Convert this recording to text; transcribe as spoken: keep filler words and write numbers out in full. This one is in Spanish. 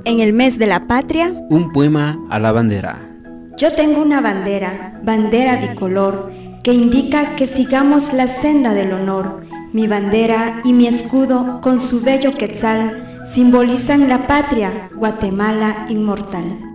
En el mes de la patria, un poema a la bandera. Yo tengo una bandera, bandera bicolor, que indica que sigamos la senda del honor. Mi bandera y mi escudo, con su bello quetzal, simbolizan la patria, Guatemala inmortal.